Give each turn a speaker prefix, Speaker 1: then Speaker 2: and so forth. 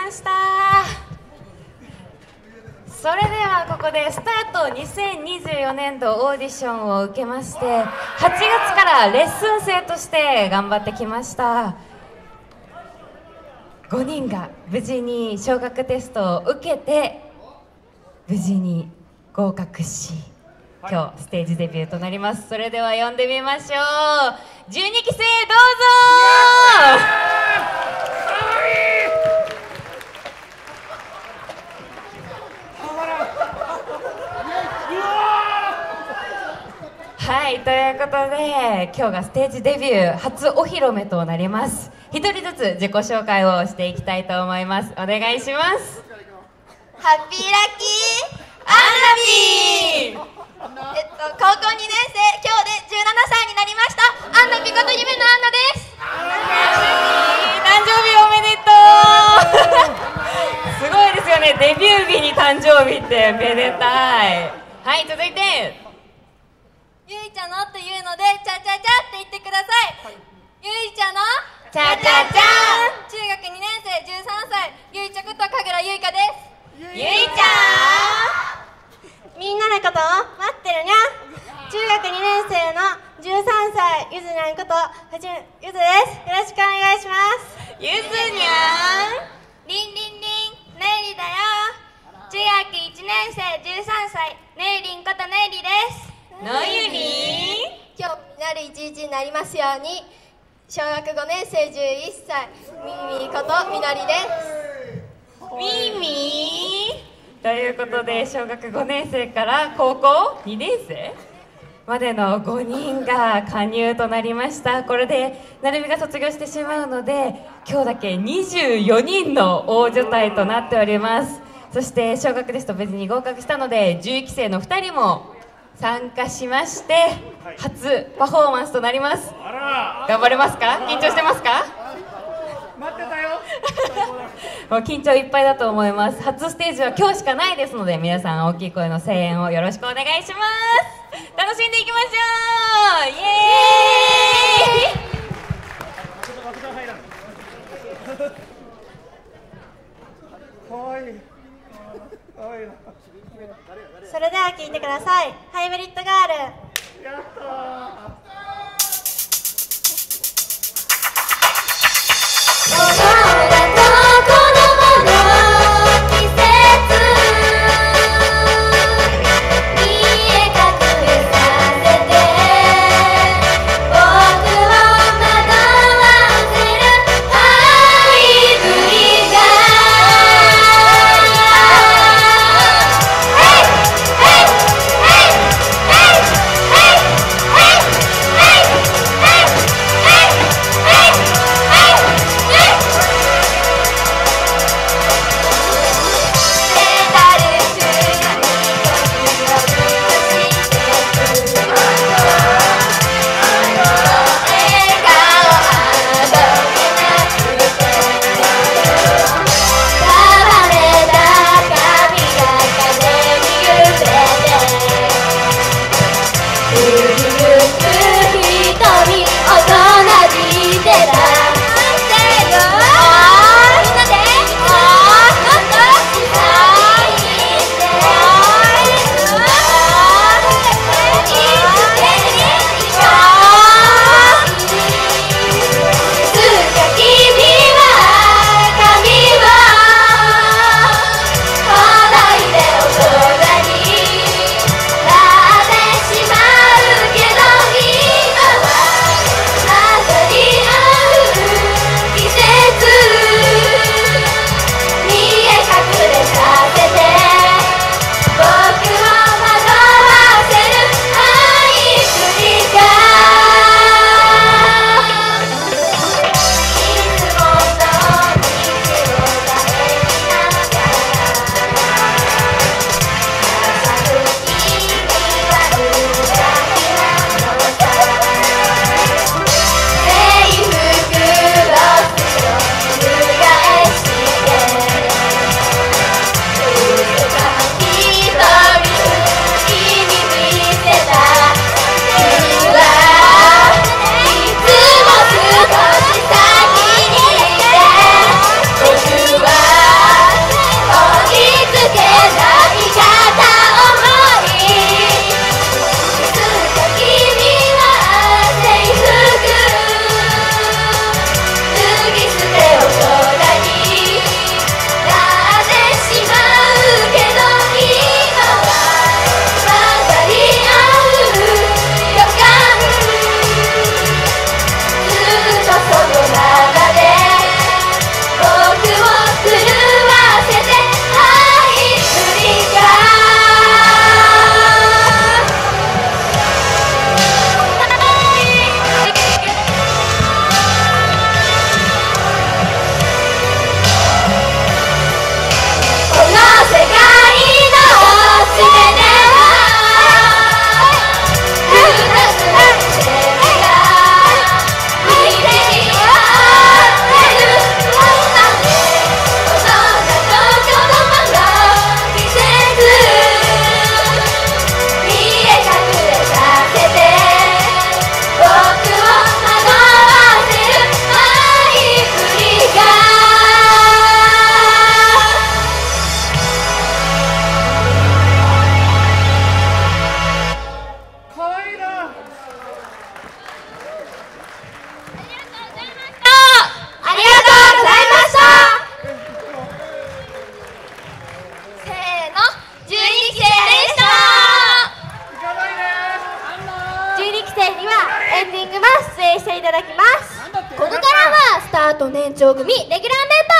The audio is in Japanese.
Speaker 1: ました。それではここでスタート2024年度オーディションを受けまして、8月からレッスン生として頑張ってきました5人が無事に昇格テストを受けて無事に合格し、今日ステージデビューとなります。それでは呼んでみましょう。12期生どうぞ。はい、ということで今日がステージデビュー初お披露目となります。一人ずつ自己紹介をしていきたいと思います。お願いします。
Speaker 2: ハッピーラッキーアンナビー。高校2年生、今日で17歳になりましたアンナピことゆめのアンナです。
Speaker 1: 誕生日おめでとうすごいですよね、デビュー日に誕生日ってめでたい。はい、続いて
Speaker 2: ゆいちゃのというのでチャチャチャって言ってください。ゆいちゃの
Speaker 1: チャチャチャ
Speaker 2: 中学2年生13歳ゆいちゃこと神楽ゆいかです。
Speaker 1: ゆいちゃ
Speaker 2: んみんなのことを待ってるにゃ。中学2年生の13歳ゆずにゃんことゆずです。よろしくお願いします。
Speaker 1: ゆずにゃん。
Speaker 2: りんりんりんねいりだよ。中学1年生13歳ねいりんことねいりです。
Speaker 1: のゆり
Speaker 2: 今日みなる一日になりますように。小学5年生11歳みみことみのりです。
Speaker 1: みみということで小学5年生から高校2年生までの5人が加入となりました。これでなるみが卒業してしまうので今日だけ24人の大所帯となっております。そして小学ですと無事に合格したので11期生の2人も参加しまして初パフォーマンスとなります。頑張れますか？緊張してますか？
Speaker 3: 待ってたよ
Speaker 1: もう緊張いっぱいだと思います。初ステージは今日しかないですので皆さん大きい声の声援をよろしくお願いします。楽しんでいきましょう。イエーイ。
Speaker 2: それでは聴いてください。ハイブリッドガール。
Speaker 3: やったー。
Speaker 2: 年長組レギュラーメンバ